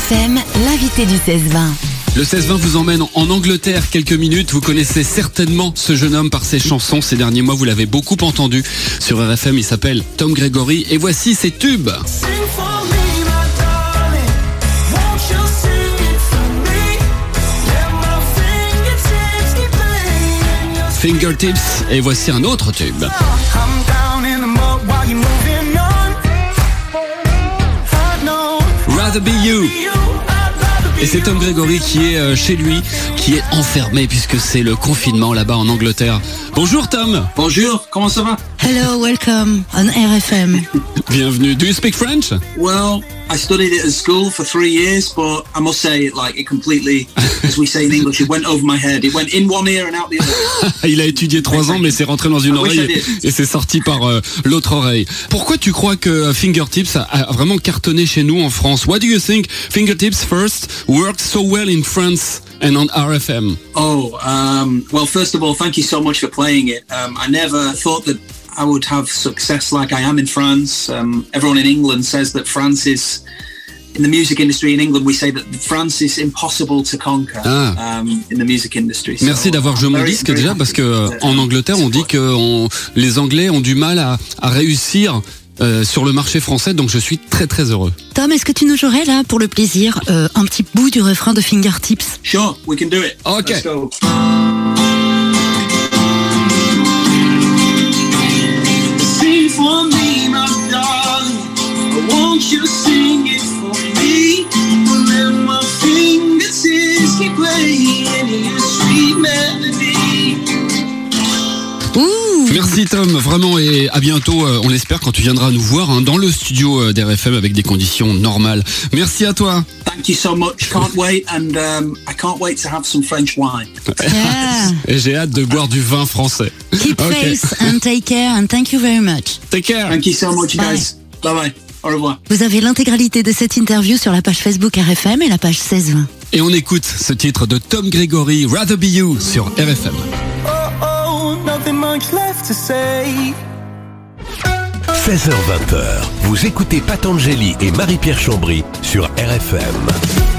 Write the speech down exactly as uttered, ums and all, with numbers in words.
F M, l'invité du seize vingt. Le seize vingt vous emmène en Angleterre quelques minutes. Vous connaissez certainement ce jeune homme par ses chansons. Ces derniers mois, vous l'avez beaucoup entendu sur R F M. Il s'appelle Tom Gregory. Et voici ses tubes. Fingertips. Et voici un autre tube. Rather Be You. Et c'est Tom Gregory qui est chez lui, qui est enfermé puisque c'est le confinement là-bas en Angleterre. Bonjour Tom. Bonjour, comment ça va? Hello, welcome on R F M. Bienvenue. Do you speak French? Well, I studied it at school for three years, but I must say, like, it completely, as we say in English, it went over my head. It went in one ear and out the other. Il a étudié trois ans, mais c'est rentré dans une oreille et, et c'est sorti par euh, l'autre oreille. Pourquoi tu crois que Fingertips a, a vraiment cartonné chez nous en France? What do you think Fingertips first worked so well in France and on R F M? Oh, um, well, first of all, thank you so much for playing it. Um, I never thought that I would have success like I am in France. Um, everyone in England says that France is, in the music industry in England, we say that France is impossible to conquer ah. um, in the music industry. So merci d'avoir joué mon disque déjà, parce que euh, en Angleterre, on dit que on, les Anglais ont du mal à, à réussir euh, sur le marché français, donc je suis très très heureux. Tom, est-ce que tu nous jouerais là, pour le plaisir, euh, un petit bout du refrain de Fingertips? Sure, we can do it. Ok. Let's go. For me, my darling, I want you to sing it for me. Let my fingertips keep playing your sweet melody. Ouh. Merci Tom, vraiment, et à bientôt, euh, on l'espère, quand tu viendras nous voir hein, dans le studio euh, d'R F M avec des conditions normales. Merci à toi. Thank you so much. Can't wait, and um, I can't wait to have some French wine. Yeah. Et j'ai hâte de boire du vin français. Keep Okay. faith and take care and thank you very much. Take care. Thank you so much, you Bye. guys. Bye bye. Au revoir. Vous avez l'intégralité de cette interview sur la page Facebook R F M et la page seize vingt. Et on écoute ce titre de Tom Gregory, Rather Be You, sur R F M. Oh oh, nothing much left to say. seize heures vingt, vous écoutez Patangeli et Marie-Pierre Chambry sur R F M.